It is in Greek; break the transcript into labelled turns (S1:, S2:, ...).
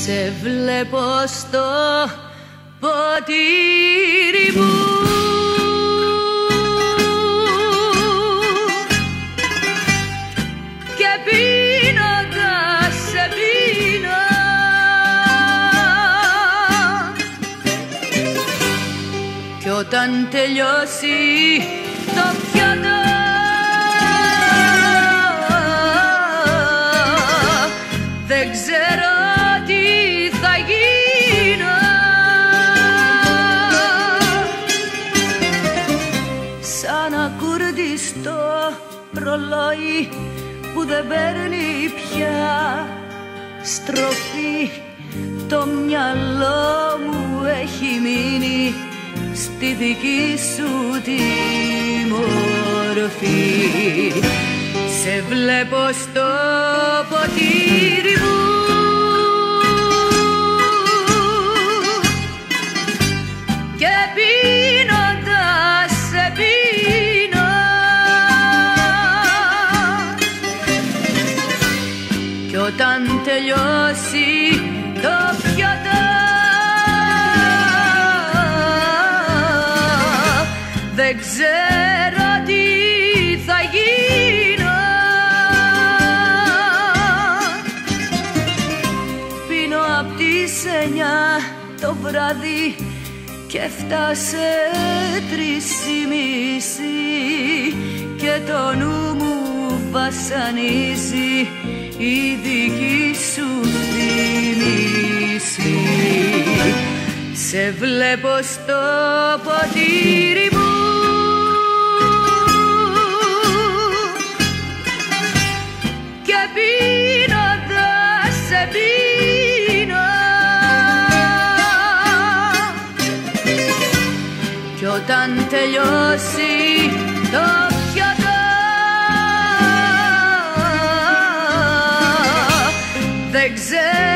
S1: Σε βλέπω στο ποτήρι μου και πίνοντας σε πίνω κι όταν τελειώσει το πιάτο δεν ξέρω τι θα γίνω. Σαν ακουρδιστό ρολόι που δεν παίρνει πια στροφή, το μυαλό μου έχει μείνει στη δική σου τη μορφή. Σε βλέπω στο ποτήρι μου και πίνοντας σε πίνω κι όταν τελειώσει το πιάτο δεν ξέρω τι θα γίνω. Πίνω απ' τις 9 το βράδυ και φτάσε 3:30 και το νου μου βασανίζει η δική σου θύμηση. Σε βλέπω στο ποτήρι μου και πίνοντας σε πίνω κι όταν τελειώσει το πιάτο δεν ξέρω